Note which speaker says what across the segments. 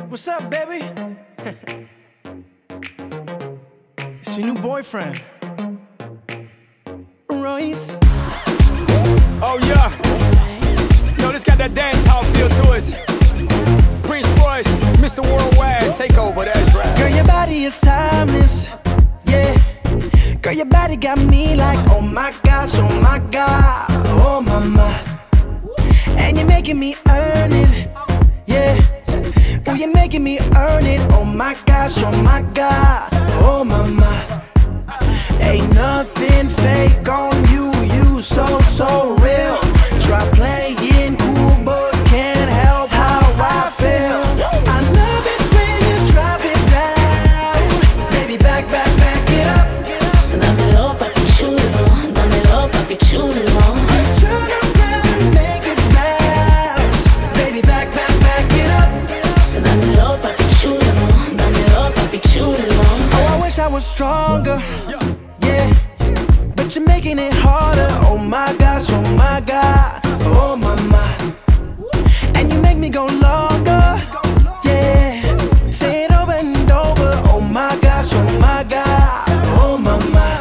Speaker 1: What's up, baby? It's your new boyfriend, Royce.
Speaker 2: Oh yeah, yo, this got that dance hall feel to it. Prince Royce, Mr. Worldwide, take over, that's right.
Speaker 1: Girl, your body is timeless, yeah. Girl, your body got me like, oh my gosh, oh my God, oh mama. And you're making me earn it, yeah. Oh, you're making me earn it, oh my gosh, oh my God, oh mama. Ain't nothing fake on you, you so, so real. Try playing cool, but can't help how I feel. I love it when you drop it down. Baby, back it up.
Speaker 3: Dámelo, papi chulo, dámelo, papi chulo.
Speaker 1: Turn around and make it bounce. Baby, back it up.
Speaker 3: Dámelo, papi chulo, dámelo, papi chulo.
Speaker 1: Oh, I wish I was stronger, yeah. But you're making it harder, oh my gosh, oh my God, oh mama. And you make me go longer, yeah. Say it over and over, oh my gosh, oh my God, oh mama.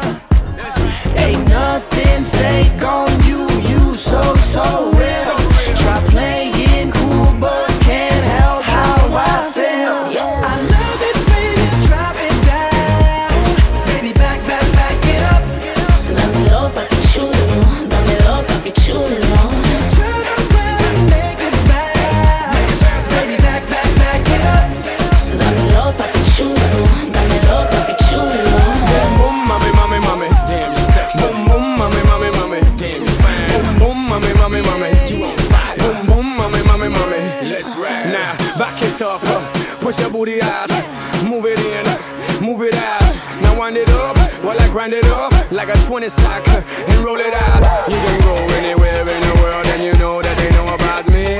Speaker 1: Ain't nothing fake on you, you so, so real. Try playing cool, but can't help how I feel. I love it when you drop it down. Baby, back it up.
Speaker 3: Dámelo, papi chulo, dámelo, papi chulo.
Speaker 1: Turn around and make it bounce. Baby, back it up.
Speaker 3: Dámelo, papi chulo, dámelo, papi chulo.
Speaker 2: Boom, boom, mommy, mommy, mommy, damn you sexy. Boom, boom, mommy, mommy, mommy, damn you fine. Boom, boom, mommy, mommy, mommy, you on fire. Boom, boom, mommy, mommy, mommy, let's ride. Now, back it up, push your booty out, move it in, move it out. Now wind it up, while I grind it up like a 20 sack and roll it out. You can go anywhere in the world and you know that they know about me.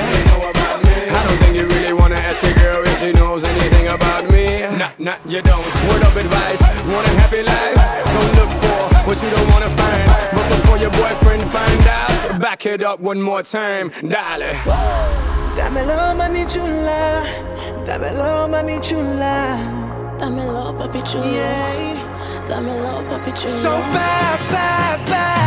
Speaker 2: I don't think you really wanna ask a girl if she knows anything about me. Nah, you don't. Word of advice, want a happy life? Don't look for what you don't wanna find. But before your boyfriend find out, back it up one more time, darling.
Speaker 1: Dámelo, mami chula. Dámelo, mami chula.
Speaker 3: Dámelo, papi chulo,
Speaker 1: Yeah.
Speaker 3: dámelo, papi chulo.
Speaker 1: So bad.